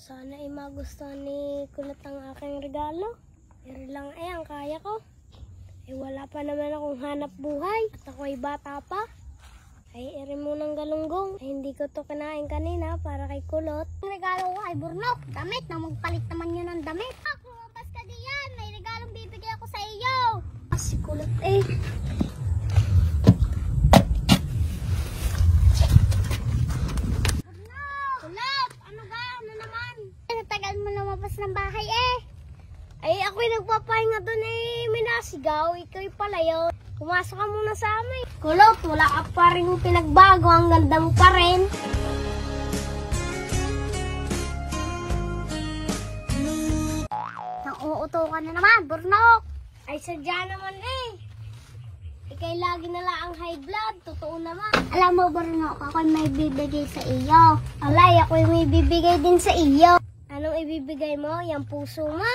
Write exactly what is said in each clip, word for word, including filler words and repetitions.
Sana ay magustuhan ni Kulot ang aking regalo. Pero lang ay ang kaya ko. Eh wala pa naman akong hanap buhay. At ako ay bata pa. Ay eri mo ng galunggong. Ay hindi ko to kinain kanina para kay Kulot. Ang regalo ko ay Burnok. Damit na magpalit naman yun ng damit. Ah, lumabas ka diyan. May regalong bibigay ako sa iyo. Ah, si Kulot eh. Tagal mo lumabas ng bahay eh. Ay, ako'y nagpapahinga doon eh. May nasigaw. Ikaw'y palayo. Pumasok ka muna sa amin. Kulot, wala ka pa rin pinagbago. Ang ganda mo pa rin. Nang-uuto ka na naman, Burnok. Ay, sadya naman eh. Ika'y lagi na lang ang high blood. Totoo naman. Alam mo, Burnok, ako'y may bibigay sa iyo. Alay, ako'y may bibigay din sa iyo. Anong ibibigay mo? Yang puso mo?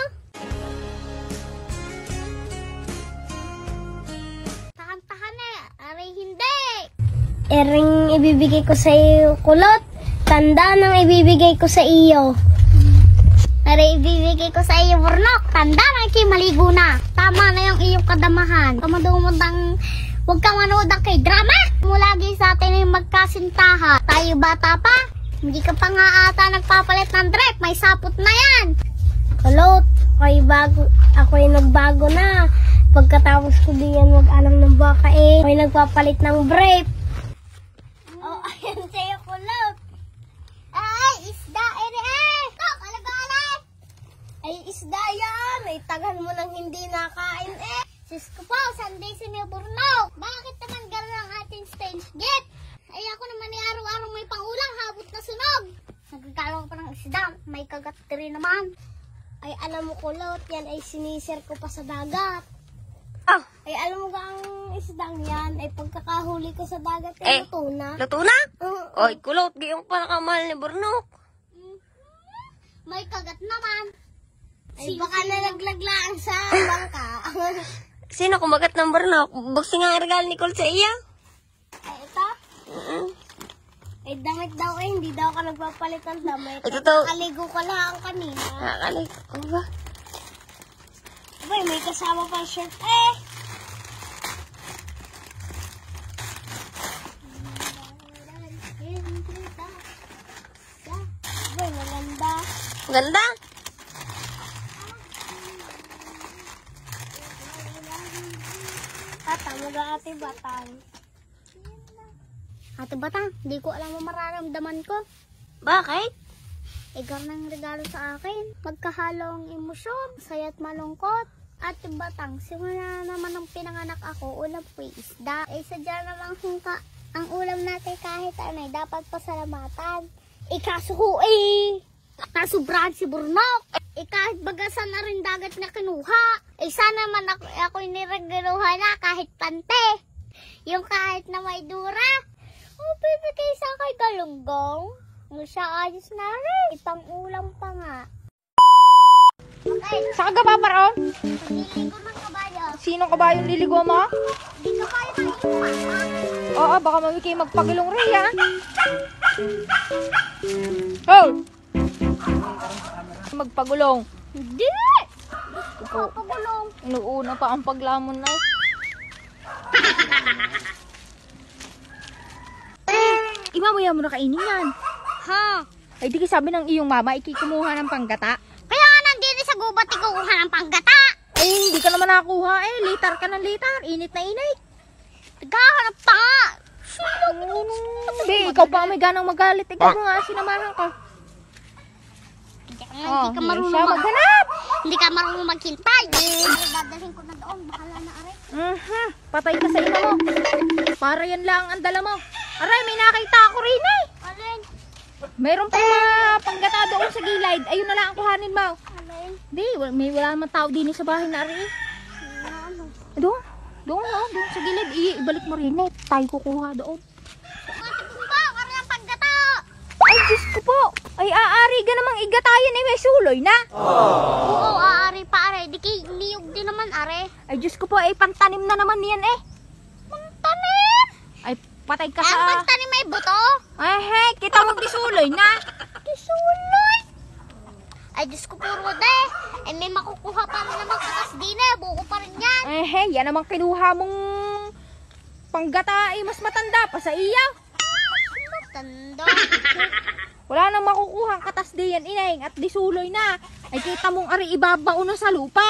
Tahan-tahan eh. Aray, hindi. Ering ibibigay ko sa iyo, Kulot. Tanda ng ibibigay ko sa iyo. Aray, ibibigay ko sa iyo, Burnok. Tanda na, ikay maligo na. Tama na yung iyong kadamahan. Kamadumundang huwag kang manood kay drama. Mulagi sa atin yung magkasintahan. Tayo bata pa. Hindi ka pa nga ata nagpapalit ng drip. May sapot na yan. Kulot, ako'y bago, ako'y nagbago na. Pagkatapos ko diyan mag-alam ng baka eh. Ako'y nagpapalit ng brief. Mm. Oh, ayan sa'yo, Kulot. Ay, isda, ere eh. Tok, alagalan. Ay, isda yan. Ay, tagal mo nang hindi nakain eh. Sis ko po, Sunday siniburnok. Bakit naman gano'n ang ating stage gate? Ay, ako naman ni araw-araw may pangulang, habot na sunog. Nagkakaroon ko pa ng isda, may kagat rin naman. Ay, alam mo, Kulot, yan ay sinisir ko pa sa dagat. Ah, ay, alam mo ga ang isdang yan, ay pagkakahuli ko sa dagat, ay Eh, luto na. luto na? Oo. Oy, Kulot, gayong pala kamahal ni Burnok. May kagat naman. Ay, baka nalaglag sa bangka. Sino kumagat ng Burnok? Boxing ang regalo ni Kulot sa iya. Ay, ito? Mm-mm. Ay, damit daw eh, hindi daw ka nagpapalit ng damit. Ito to. Nakaligo ka lang kanina. Nakakalik. Ano ba? Abay, may kasama pang shirt eh. Abay, maganda. Ganda. Tata, mag-aati batang. Ate Batang, di ko alam ang mararamdaman ko. Bakit? Igar ng regalo sa akin. Magkahalong emosyon, saya't malungkot. Ate Batang, simula naman nung pinanganak ako, ulam po isda. Eh, sadya naman kung ka, ang ulam natin kahit ano, dapat pasalamatan. Eh, kaso ko eh, nasubrahan si Burnok. Eh, kahit bagasan na rin dagat na kinuha. Eh, sana man ako, ako niregaluhan na kahit pante. Yung kahit na may dura. Oh, bibigay sa kay galunggong. Ano siya ayos na rin. Ipang ulam pa nga. Okay. Saan ka ba paroon? Niligo ng kabayo. Sinong kabayong liligo mo? Hindi ka kaya maiwan. Oo, baka mami kayo magpagilong rin, ha? Oh! Magpagulong. Hindi! Ikaw, Papagulong. inuuna pa ang paglamon na. Imamaya mo na kainin yan. Ha? Ay, di ka sabi ng iyong mama, ikikumuha ng panggata. Kaya nga nandito sa gubat ikukuha ng panggata. Ay, hindi ka naman nakakuha eh. Litar ka ng litar. Init na init. Naghahanap pa nga. Hindi, ikaw pa ang may ganang magalit. Ikaw mo nga, sinamahan ka. Hindi ka, Oh, hindi ka yan marunong siya mag... maghanap. Hindi ka marunong maghintay. Eh, dadalhin ko na doon. Bahala na aray. Mhm, patay ka sa ina mo. Para yan lang ang dala mo. Aray, may nakita ako rin eh. Alin? Mayroon pang mga panggata doon sa gilid. Ayun na lang ang kuhanin mo. Alin? Di, wala, may wala naman tao din sa bahay na rin. Ano? Doon, doon oh, doon sa gilid. I, ibalik mo rin eh. Tayo kukuha doon. Ate Bumba, karo ng panggata. Ay, Diyos ko po. Ay, aari ka namang igatayan eh. May suloy na. Oo, aari pa are. Di kay liyog din naman are. Ay, Diyos ko po. Ay, pantanim na naman niyan eh. Pantanim! Ay, patay ka Ang sa... pantanim may buto? Ay, hey, kita mo disuloy na. Kisuloy! Ay, Diyos ko puro de. Ay, may makukuha pa rin naman katas din eh. Buko pa rin yan. Eh, hey, yan naman kinuha mong panggata ay mas matanda pa sa iya. Tanda. Wala nang makukuha katas di yan, ineng, at disuloy na. Ay, kita mong ari ibabao na sa lupa.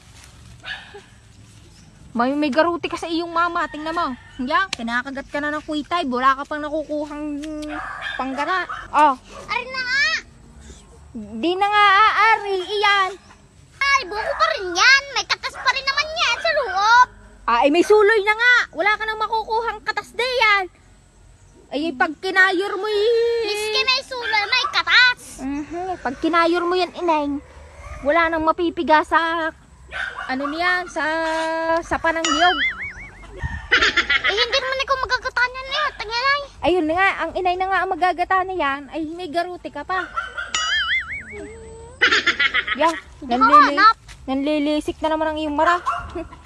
May, may garuti ka sa iyong mama, tingnan mo. Yan, kinakagat ka na ng kuitay, wala ka pang nakukuhang panggata. Oh, Arin na nga. di na nga aari, iyan. Ay, buko pa rin yan. May katas pa rin naman yan sa loob. Ah, ay, may suloy na nga. Wala ka nang makukuhang katas di yan. Ay, pag kinayur mo y- Miski may suloy, may katas. Mhm, pag kinayur mo yan, ineng, wala nang mapipiga sa, ano niyan, sa, sa panangyog. Eh, hindi naman ikaw magagataan yan eh. Tanganay. Ayun na nga, ang inay na nga ang magagata na yan, ay may garuti ka pa. Yan, Hindi ko nanlili, hanap. nanlilisik na naman ang iyong mara.